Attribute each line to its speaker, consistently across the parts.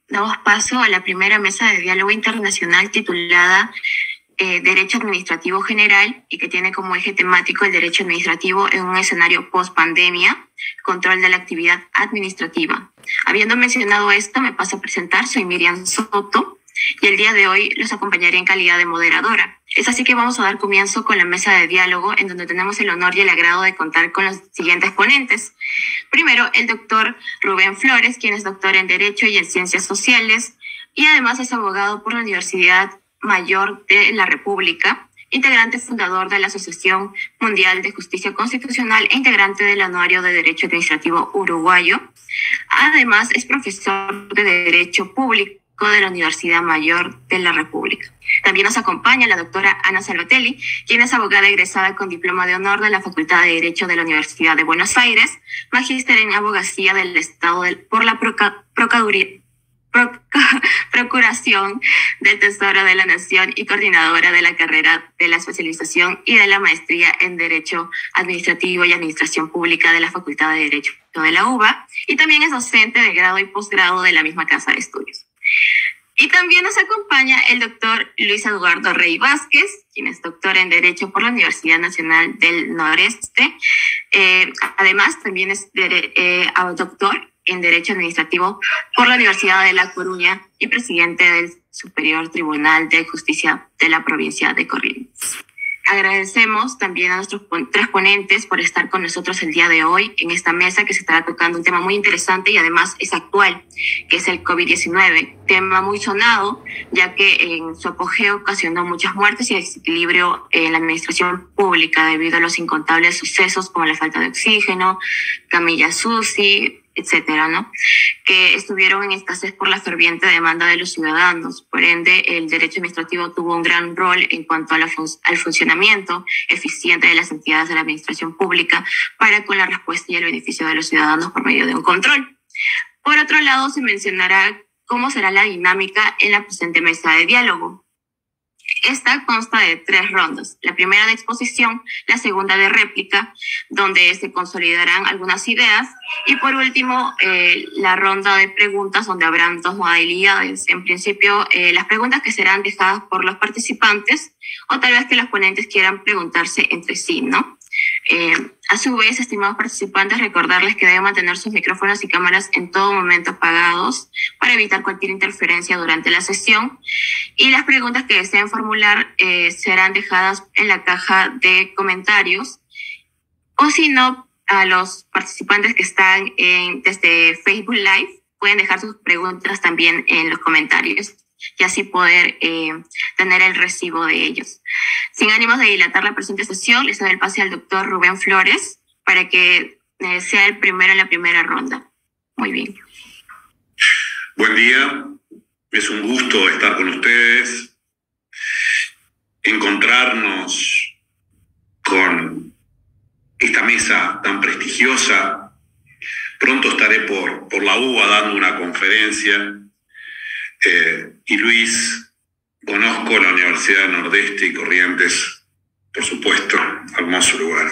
Speaker 1: damos paso a la primera mesa de diálogo internacional titulada Derecho Administrativo General y que tiene como eje temático el derecho administrativo en un escenario post-pandemia, control de la actividad administrativa. Habiendo mencionado esto, me paso a presentar. Soy Miriam Soto y el día de hoy los acompañaré en calidad de moderadora. Es así que vamos a dar comienzo con la mesa de diálogo, en donde tenemos el honor y el agrado de contar con los siguientes ponentes. Primero, el doctor Rubén Flores, quien es doctor en Derecho y en Ciencias Sociales y además es abogado por la Universidad Mayor de la República, integrante fundador de la Asociación Mundial de Justicia Constitucional e integrante del Anuario de Derecho Administrativo Uruguayo. Además, es profesor de Derecho Público de la Universidad Mayor de la República. También nos acompaña la doctora Ana Salvatelli, quien es abogada egresada con diploma de honor de la Facultad de Derecho de la Universidad de Buenos Aires, magíster en abogacía del Estado por la Procuración del Tesoro de la Nación y coordinadora de la carrera de la especialización y de la maestría en Derecho Administrativo y Administración Pública de la Facultad de Derecho de la UBA, y también es docente de grado y posgrado de la misma casa de estudios. Y también nos acompaña el doctor Luis Eduardo Rey Vázquez, quien es doctor en Derecho por la Universidad Nacional del Noreste. Además, también es doctor en Derecho Administrativo por la Universidad de La Coruña y presidente del Superior Tribunal de Justicia de la provincia de Corrientes. Agradecemos también a nuestros tres ponentes por estar con nosotros el día de hoy en esta mesa que se estará tocando un tema muy interesante y además es actual, que es el COVID-19, tema muy sonado, ya que en su apogeo ocasionó muchas muertes y desequilibrio en la administración pública debido a los incontables sucesos como la falta de oxígeno, camillas UCI, etcétera, ¿no? Que estuvieron en escasez por la ferviente demanda de los ciudadanos. Por ende, el derecho administrativo tuvo un gran rol en cuanto a al funcionamiento eficiente de las entidades de la administración pública para con la respuesta y el beneficio de los ciudadanos por medio de un control. Por otro lado, se mencionará cómo será la dinámica en la presente mesa de diálogo. Esta consta de 3 rondas. La primera de exposición, la segunda de réplica, donde se consolidarán algunas ideas, y por último, la ronda de preguntas, donde habrán 2 modalidades. En principio, las preguntas que serán dejadas por los participantes, o tal vez que los ponentes quieran preguntarse entre sí, ¿no? A su vez, estimados participantes, recordarles que deben mantener sus micrófonos y cámaras en todo momento apagados para evitar cualquier interferencia durante la sesión, y las preguntas que deseen formular serán dejadas en la caja de comentarios, o si no, a los participantes que están desde Facebook Live pueden dejar sus preguntas también en los comentarios y así poder tener el recibo de ellos. Sin ánimos de dilatar la presente sesión, les doy el pase al doctor Rubén Flores para que sea el primero en la primera ronda. Muy bien.
Speaker 2: Buen día, es un gusto estar con ustedes, encontrarnos con esta mesa tan prestigiosa. Pronto estaré por la UBA dando una conferencia. Y Luis, conozco la Universidad Nordeste y Corrientes, por supuesto, hermoso lugar.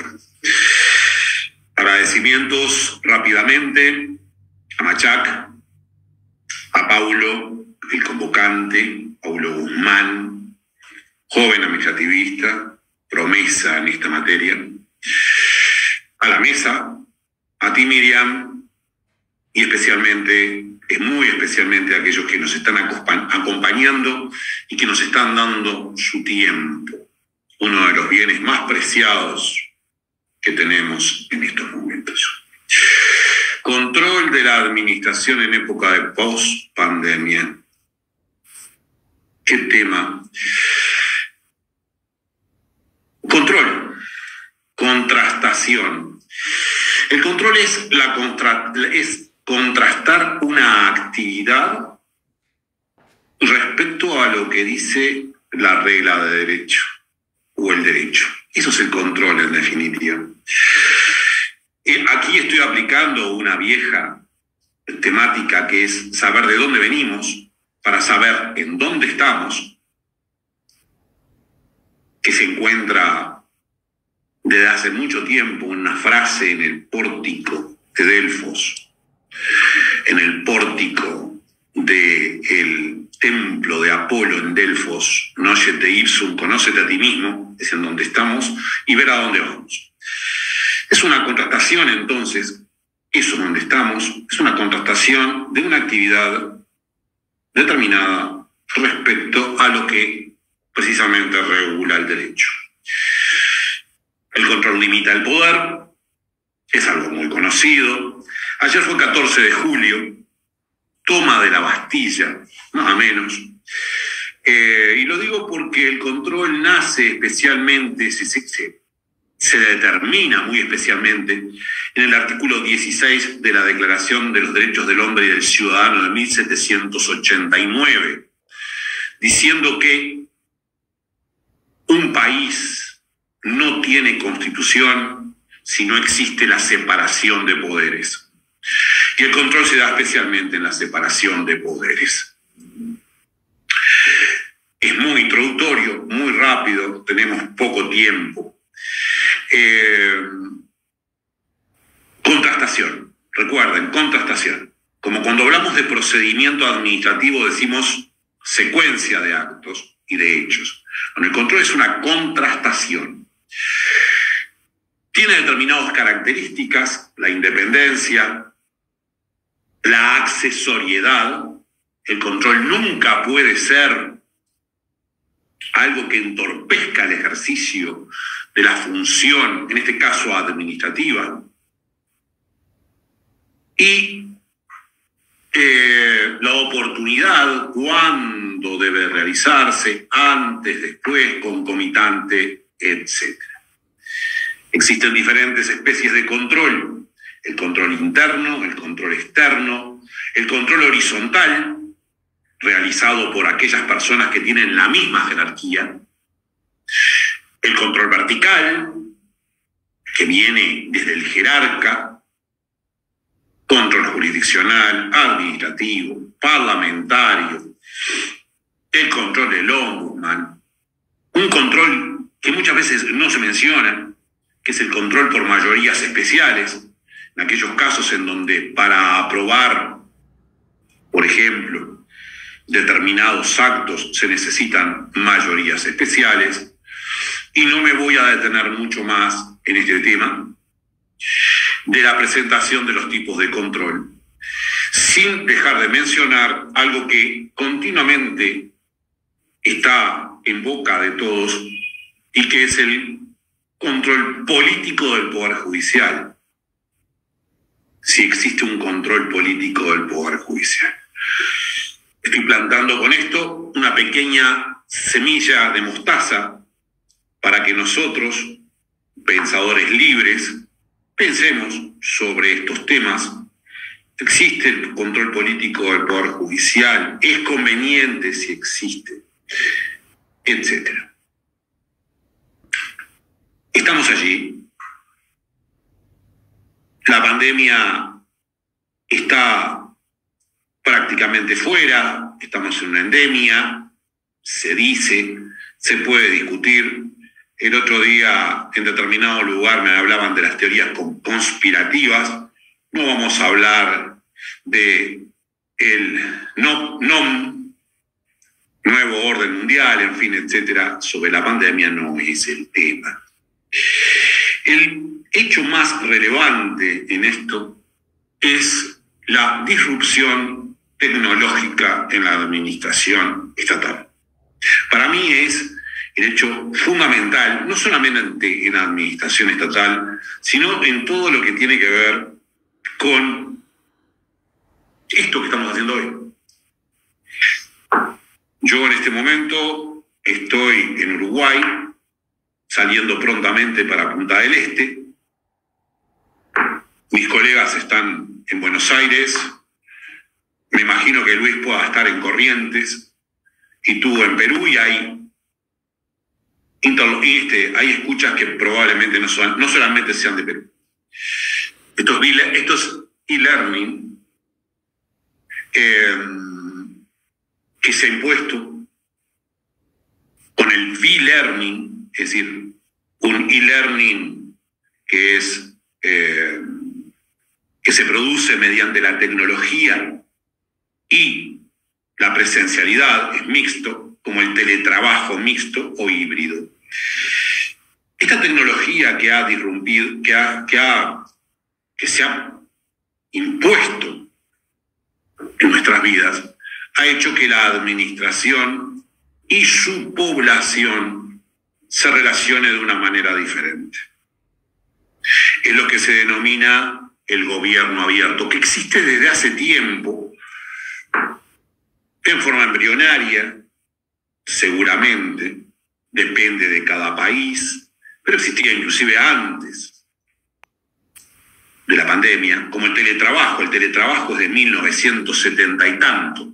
Speaker 2: Agradecimientos rápidamente a Machac, a Paulo, el convocante, Paulo Guzmán, joven administrativista, promesa en esta materia, a la mesa, a ti, Miriam, y muy especialmente a aquellos que nos están acompañando y que nos están dando su tiempo, uno de los bienes más preciados que tenemos en estos momentos. Control de la administración en época de post-pandemia. ¿Qué tema? Control, contrastación. El control es contrastar una actividad respecto a lo que dice la regla de derecho o el derecho. Eso es el control en definitiva. Aquí estoy aplicando una vieja temática que es saber de dónde venimos para saber en dónde estamos, que se encuentra desde hace mucho tiempo una frase en el pórtico de Delfos, en el pórtico de templo de Apolo en Delfos, Nocete ipsum, conócete a ti mismo, es en donde estamos, y ver a dónde vamos. Es una contrastación, entonces, eso es donde estamos, es una contrastación de una actividad determinada respecto a lo que precisamente regula el derecho. El control limita el poder, es algo muy conocido. Ayer fue 14 de julio, toma de la Bastilla, más o menos. Y lo digo porque el control nace especialmente, se determina muy especialmente en el artículo 16 de la Declaración de los Derechos del Hombre y del Ciudadano de 1789, diciendo que un país no tiene constitución si no existe la separación de poderes. Y el control se da especialmente en la separación de poderes. Es muy introductorio, muy rápido, tenemos poco tiempo. Contrastación, recuerden, contrastación. Como cuando hablamos de procedimiento administrativo decimos secuencia de actos y de hechos. Bueno, el control es una contrastación. Tiene determinadas características, la independencia, la accesoriedad. El control nunca puede ser algo que entorpezca el ejercicio de la función, en este caso administrativa. Y la oportunidad, cuándo debe realizarse, antes, después, concomitante, etc. Existen diferentes especies de control: el control interno, el control externo, el control horizontal, realizado por aquellas personas que tienen la misma jerarquía, el control vertical, que viene desde el jerarca, control jurisdiccional, administrativo, parlamentario, el control del ombudsman, un control que muchas veces no se menciona, que es el control por mayorías especiales, en aquellos casos en donde para aprobar, por ejemplo, determinados actos se necesitan mayorías especiales. Y no me voy a detener mucho más en este tema de la presentación de los tipos de control, sin dejar de mencionar algo que continuamente está en boca de todos y que es el control político del Poder Judicial. Si existe un control político del Poder Judicial. Estoy plantando con esto una pequeña semilla de mostaza para que nosotros, pensadores libres, pensemos sobre estos temas. ¿Existe el control político del Poder Judicial? ¿Es conveniente si existe? Etcétera. Estamos allí. La pandemia está prácticamente fuera, estamos en una endemia, se dice, se puede discutir. El otro día, en determinado lugar, me hablaban de las teorías conspirativas. No vamos a hablar de el nuevo orden mundial, en fin, etcétera. Sobre la pandemia no es el tema. El hecho más relevante en esto es la disrupción tecnológica en la administración estatal. Para mí es el hecho fundamental, no solamente en la administración estatal, sino en todo lo que tiene que ver con esto que estamos haciendo hoy. Yo en este momento estoy en Uruguay, saliendo prontamente para Punta del Este. Mis colegas están en Buenos Aires. Me imagino que Luis pueda estar en Corrientes y tú en Perú, y hay escuchas que probablemente no solamente sean de Perú. Estos e-learning que se ha impuesto con el V-learning, es decir, un e-learning que se produce mediante la tecnología y la presencialidad es mixto, como el teletrabajo mixto o híbrido. Esta tecnología que ha disrumpido, que se ha impuesto en nuestras vidas, ha hecho que la administración y su población se relacione de una manera diferente. Es lo que se denomina el gobierno abierto, que existe desde hace tiempo, en forma embrionaria, seguramente, depende de cada país, pero existía inclusive antes de la pandemia, como el teletrabajo. El teletrabajo es de 1970 y tanto.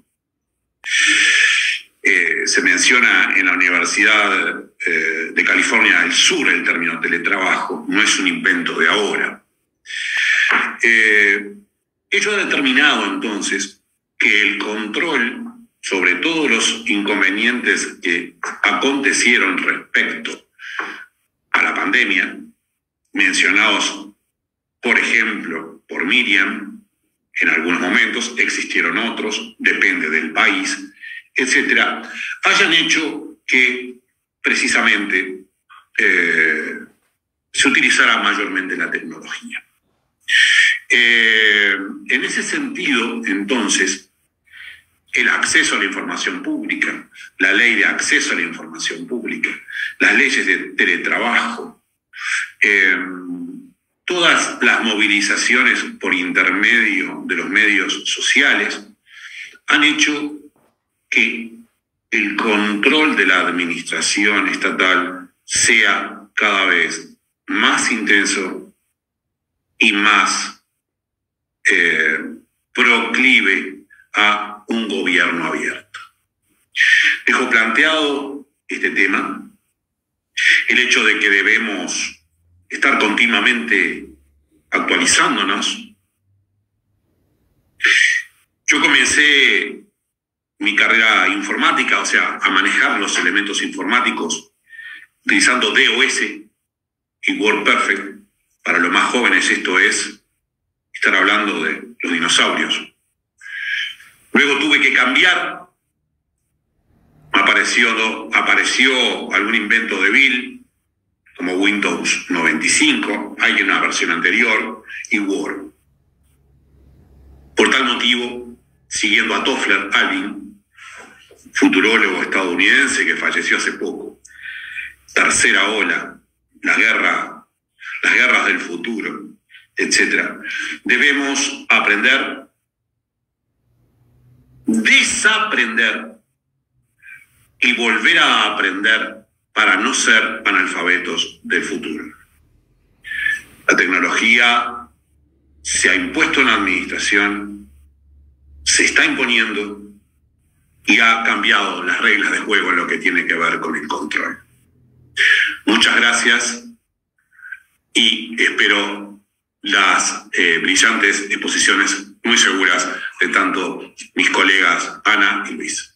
Speaker 2: Se menciona en la Universidad de California del Sur el término teletrabajo, no es un invento de ahora. Ello ha determinado entonces que el control sobre todos los inconvenientes que acontecieron respecto a la pandemia, mencionados, por ejemplo, por Miriam, en algunos momentos, existieron otros, depende del país, etcétera, hayan hecho que precisamente se utilizara mayormente la tecnología. En ese sentido, entonces, el acceso a la información pública, la ley de acceso a la información pública, las leyes de teletrabajo, todas las movilizaciones por intermedio de los medios sociales han hecho que el control de la administración estatal sea cada vez más intenso y más proclive a un gobierno abierto. Dejo planteado este tema, el hecho de que debemos estar continuamente actualizándonos. Yo comencé mi carrera informática, o sea, a manejar los elementos informáticos utilizando DOS y WordPerfect. Para los más jóvenes esto es estar hablando de los dinosaurios. Luego tuve que cambiar, apareció algún invento de Bill, como Windows 95, hay una versión anterior, y Word. Por tal motivo, siguiendo a Toffler Alvin, futurólogo estadounidense que falleció hace poco, tercera ola, las guerras del futuro, etc. Debemos aprender, desaprender y volver a aprender para no ser analfabetos del futuro. La tecnología se ha impuesto en la administración, se está imponiendo y ha cambiado las reglas de juego en lo que tiene que ver con el control. Muchas gracias y espero las brillantes exposiciones muy seguras de tanto mis colegas Ana y Luis.